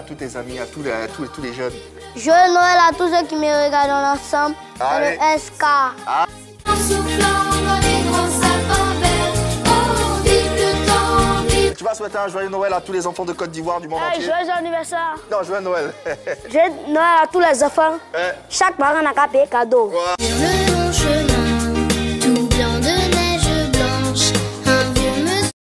tous tes amis, à tous les jeunes. Joyeux Noël à tous ceux qui me regardent ensemble. Allez. Le SK. Ah. Tu vas souhaiter un joyeux Noël à tous les enfants de Côte d'Ivoire du monde entier. Joyeux anniversaire. Non, joyeux Noël. Joyeux Noël à tous les enfants. Chaque parent n'a qu'à payer cadeau. Ouais.